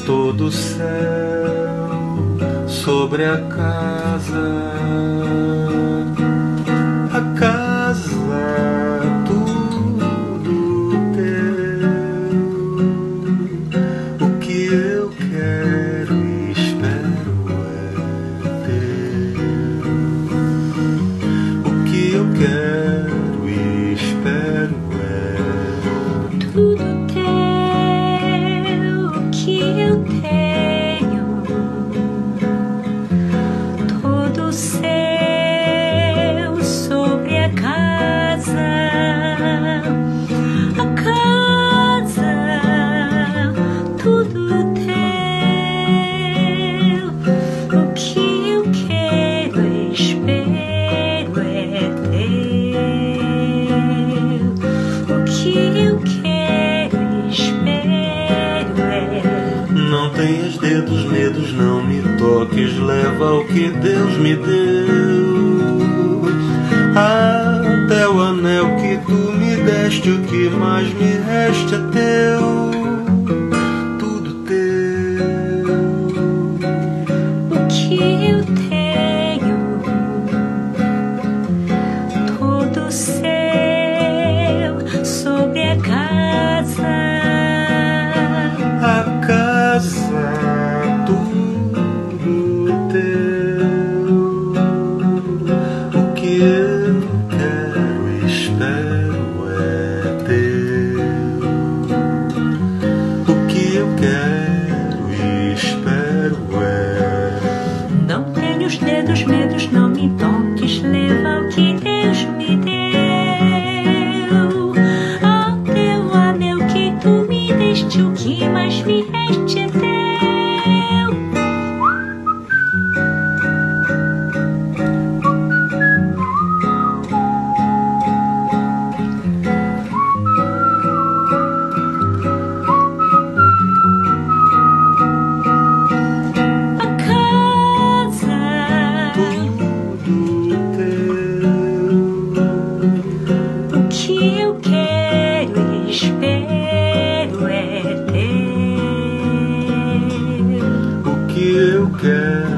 todo o céu sobre a casa, tudo teu. O que eu quero e espero é teu. O que eu quero e espero é tudo teu. O que eu tenho, todo céu sobre a casa, tudo teu. O que eu quero e espero é teu. O que eu quero e espero é. Não tenhas dedos, medos, não me toques, leva o que Deus me deu. Até o anel que tu me deste, o que mais me resta é teu. Tudo teu. O que eu tenho, todo céu sobre a casa, tudo teu. O que eu quero e espero é teu. O que eu quero e espero é. não tenho os dedos, medos, não me toques, leva o que Deus me deu. Até o anel que tu me deste, o que mais me resta é teu. O que eu quero e espero é teu. O que eu quero